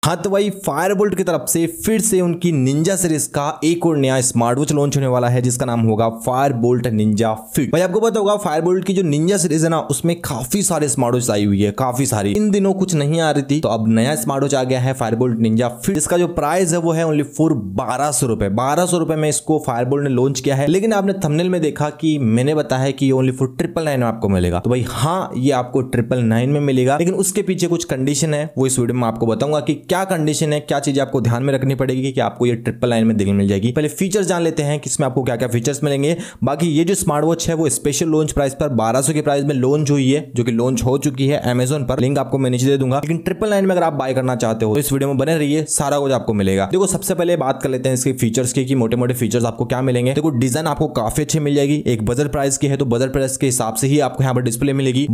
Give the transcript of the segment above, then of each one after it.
हाँ तो भाई फायरबोल्ट की तरफ से फिर से उनकी निंजा सीरीज का एक और नया स्मार्ट वॉच लॉन्च होने वाला है जिसका नाम होगा फायरबोल्ट निंजा फिट। भाई आपको पता होगा फायरबोल्ट की जो निंजा सीरीज है ना उसमें काफी सारे स्मार्ट वॉच आई हुई है, काफी सारी। इन दिनों कुछ नहीं आ रही थी तो अब नया स्मार्ट वॉच आ गया है फायरबोल्ट निंजा फिट। इसका जो प्राइस है वो है ओनली फॉर 1200 रुपए। 1200 रुपए में इसको फायरबोल्ट ने लॉन्च किया है, लेकिन आपने थंबनेल में देखा कि मैंने बताया कि ओनली फॉर 999 में आपको मिलेगा। तो भाई हाँ, ये आपको 999 में मिलेगा, लेकिन उसके पीछे कुछ कंडीशन है, वो इस वीडियो में आपको बताऊंगा कि क्या कंडीशन है, क्या चीजें आपको ध्यान में रखनी पड़ेगी कि आपको ये 999 में देखने मिल जाएगी। पहले फीचर्स जान लेते हैं कि इसमें आपको क्या क्या फीचर्स मिलेंगे। बाकी ये जो स्मार्ट वॉच है वो स्पेशल लॉन्च प्राइस पर 1200 के प्राइस में लॉन्च हुई है, जो कि लॉन्च हो चुकी है अमेजोन पर। लिंक आपको मैं नीचे दे दूंगा, लेकिन 999 में अगर आप बाय करना चाहते हो तो इस वीडियो में बने रहिए, सारा कुछ आपको मिलेगा। देखो सबसे पहले बात कर लेते हैं इसके फीचर्स की कि मोटे मोटे फीचर्स आपको क्या मिलेंगे। देखो डिजाइन आपको काफी अच्छी मिल जाएगी। एक बजट प्राइस की है तो बजट प्राइस के हिसाब से ही आपको यहाँ पर डिस्प्ले मिलेगी।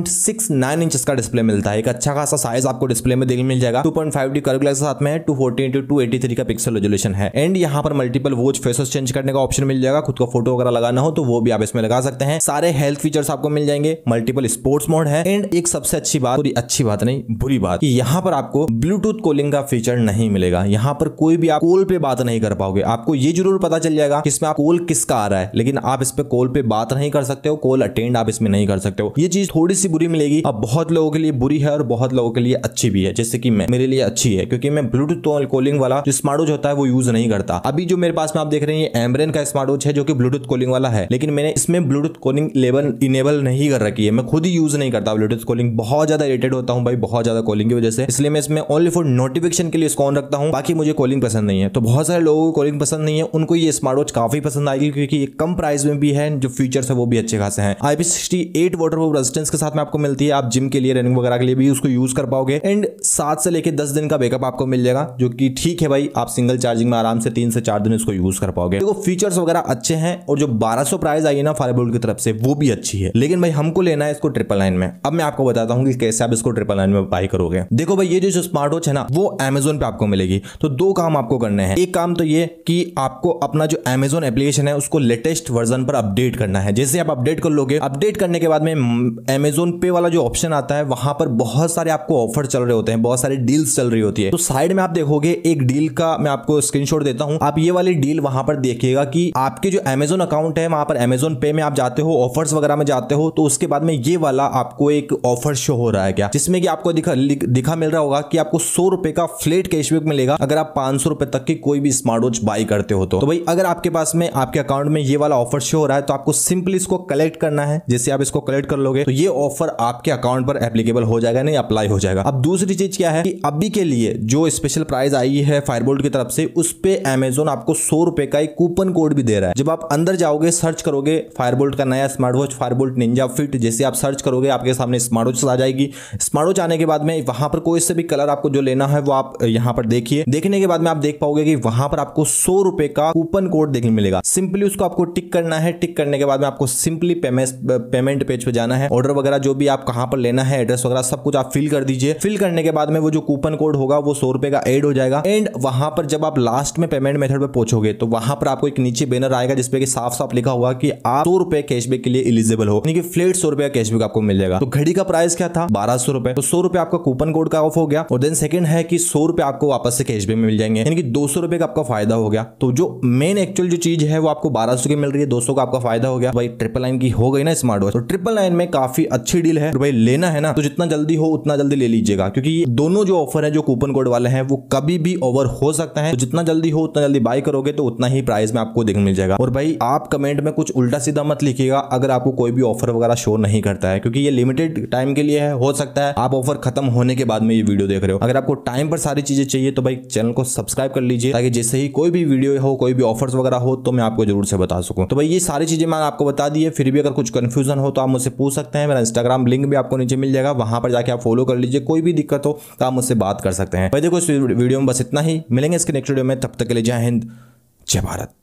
1.69 इंच का डिस्प्ले मिलता है, एक अच्छा खासा साइज आपको डिस्प्ले में देखने मिल जाएगा। 2.5D कर्व ग्लास के साथ में है, 240x283 का पिक्सल रेजोल्यूशन है। एंड यहाँ पर मल्टीपल वॉच फेसेस चेंज करने का ऑप्शन मिल जाएगा। खुद का फोटो वगैरह लगाना हो तो वो भी आप इसमें लगा सकते हैं। सारे हेल्थ फीचर्स आपको मिल जाएंगे। मल्टीपल स्पोर्ट्स मोड है। एंड एक सबसे अच्छी बात, पूरी अच्छी बात नहीं बुरी बात, कि यहाँ पर आपको ब्लूटूथ कॉलिंग का फीचर नहीं मिलेगा। यहाँ पर कोई भी आप कॉल पे बात नहीं कर पाओगे। आपको ये जरूर पता चल जाएगा कि इसमें आप कॉल किसका आ रहा है, लेकिन आप इस पे कॉल पे बात नहीं कर सकते हो, कॉल अटेंड आप इसमें नहीं कर सकते हो। ये चीज थोड़ी सी बुरी मिलेगी। अब बहुत लोगों के लिए बुरी है और बहुत लोगों के लिए अच्छी भी है, जैसे कि मेरे लिए अच्छी है क्योंकि मैं ब्लूटूथ कॉलिंग वाला जो स्मार्ट वॉच होता है वो यूज नहीं करता। अभी जो मेरे पास में आप देख रहे हैं एम्ब्रेन का स्मार्ट वॉच है जो कि ब्लूटूथ कॉलिंग वाला है, लेकिन मैंने इसमें ब्लूटूथ कॉलिंग इनेबल नहीं कर रखी है। मैं खुद ही यूज नहीं करता ब्लूटूथ कॉलिंग। बहुत ज्यादा इरिटेट होता हूं भाई, बहुत ज्यादा कॉलिंग की वजह से, इसलिए मैं इसमें ओनली फॉर नोटिफिकेशन के लिए इसको ऑन रखता हूं। बाकी मुझे कॉलिंग पसंद नहीं है। तो बहुत सारे लोगों को कॉलिंग पसंद नहीं है, उनको ये स्मार्ट वॉच काफी पसंद आएगी क्योंकि ये कम प्राइस में भी है, जो फीचर्स है वो भी अच्छे खासे हैं। IP68 वाटरप्रूफ रेजिस्टेंस के साथ में आपको मिलती है। आप जिम के लिए, रनिंग वगैरह के लिए भी उसको यूज कर पाओगे। एंड 7 से लेकर 10 दिन का बैकअप आपको मिल जाएगा, जो कि ठीक है भाई। आप सिंगल चार्जिंग में आराम से 3 से 4 दिन इसको यूज कर पाओगे। देखो फीचर्स वगैरह अच्छे हैं और जो 1200 प्राइस आई है ना फायरबोल्ट की तरफ से वो भी अच्छी है, लेकिन भाई हमको लेना है इसको 999 में। अब मैं आपको बताता हूं कि कैसे आप इसको 999 में बाय करोगे। देखो भाई ये जो स्मार्ट वॉच है ना वो अमेजोन पे आपको मिलेगी। तो 2 काम आपको करने हैं। एक काम तो ये कि आपको अपना जो अमेजोन एप्लीकेशन है उसको लेटेस्ट वर्जन पर अपडेट करना है। जैसे आप अपडेट कर लोगे, अपडेट करने के बाद में अमेजोन पे वाला जो ऑप्शन आता है वहां पर बहुत सारे आपको ऑफर चल रहे होते हैं, बहुत सारी डील्स चल रही होती है। तो साइड में आप देखोगे एक डील का मैं आपको स्क्रीनशॉट देता हूं। आप ये वाली डील वहां पर देखिएगा कि आपके जो अमेजोन अकाउंट है वहां पर अमेजोन पे में आप जाते हो, ऑफर्स वगैरह में जाते हो, तो उसके बाद में ये वाला आपको एक ऑफर शो हो रहा है क्या, जिसमें कि आपको दिखा मिल रहा होगा कि आपको 100 रुपए का फ्लैट कैशबैक मिलेगा अगर आप 500 रुपए तक की कोई भी स्मार्ट वॉच बाई करते हो। तो भाई अगर आपके पास में आपके अकाउंट में ये वाला ऑफर शो हो रहा है तो आपको सिंपली इसको कलेक्ट करना है। जैसे आप इसको कलेक्ट कर लोगे तो ये ऑफर आपके अकाउंट पर एप्लीकेबल हो जाएगा, नहीं अप्लाई हो जाएगा। अब दूसरी चीज क्या है कि अभी के लिए जो स्पेशल प्राइस आई है फायरबोल्ट की तरफ से, उस पे अमेजोन आपको 100 रुपए का एक कूपन कोड भी दे रहा है। जब आप अंदर जाओगे, सर्च करोगे फायरबोल्ट का नया smart watch Fireboltt ninja fit, जैसे आप सर्च करोगे आपके सामने स्मार्ट वॉच आ जाएगी। स्मार्ट वॉच आने के बाद में वहां पर कोई से भी कलर आपको जो लेना है वो आप यहां पर देखिए। देखने के बाद में आप देख पाओगे कि वहां पर आपको 100 रुपए का कूपन कोड देखने मिलेगा। सिंपली उसको आपको टिक करना है। टिक करने के बाद में आपको सिंपली पेमेंट पेज पे जाना है। ऑर्डर वगैरह जो भी आप कहां पर लेना है, एड्रेस वगैरह सब कुछ आप फिल कर दीजिए। फिल करने के बाद में वो जो कूपन कोड होगा वो 100 रुपए का ऐड हो जाएगा। एंड वहां पर जब आप लास्ट में पेमेंट मेथड पे पहुंचोगे तो वहां पर आपको एक नीचे बैनर आएगा जिसपे कि साफ साफ लिखा होगा कि आप 100 रुपए कैशबैक के लिए एलिजिबल हो, यानी कि फ्लैट 100 रुपए का कैशबैक आपको मिल जाएगा। तो घड़ी का प्राइस क्या था, 1200 रुपए। तो 100 रुपए आपका कूपन कोड का ऑफ हो गया। और देन सेकंड है कि 100 रुपए आपको वापस से कैशबैक में मिल जाएंगे, यानी कि 200 रुपए का आपका फायदा हो गया। तो जो मेन एक्चुअल जो चीज है वो आपको 1200 की मिल रही है, 200 का आपका फायदा हो गया। भाई 999 की हो गई ना स्मार्ट वॉच। तो 999 में काफी अच्छी डील है। तो भाई लेना है ना तो जितना जल्दी हो उतना जल्दी ले लीजिएगा, क्योंकि ये दोनों जो ऑफर है जो कूपन कोड वाले हैं वो कभी भी ओवर हो सकता है। तो जितना जल्दी हो उतना जल्दी बाय करोगे तो उतना ही प्राइस में आपको देखने मिल जाएगा। और भाई आप कमेंट में कुछ उल्टा सीधा मत लिखिएगा अगर आपको कोई भी ऑफर वगैरह शो नहीं करता है, क्योंकि ये लिमिटेड टाइम के लिए है। हो सकता है आप ऑफर खत्म होने के बाद में ये वीडियो देख रहे हो। अगर आपको टाइम पर सारी चीजें चाहिए तो भाई चैनल को सब्सक्राइब कर लीजिए, ताकि जैसे ही कोई भी वीडियो हो, कोई भी ऑफर्स वगैरह हो तो मैं आपको जरूर से बता सकूं। तो भाई ये सारी चीजें मैं आपको बता दी है। फिर भी अगर कुछ कंफ्यूजन हो तो आप मुझसे पूछ सकते हैं। मेरा इंस्टाग्राम लिंक भी आपको नीचे मिल जाएगा, वहां पर जाके आप फॉलो कर लीजिए। कोई भी दिक्कत हो तो आप मुझसे बात कर सकते हैं। भाई देखो इस वीडियो में बस इतना ही। मिलेंगे इसके नेक्स्ट वीडियो में, तब तक के लिए जय हिंद, जय भारत।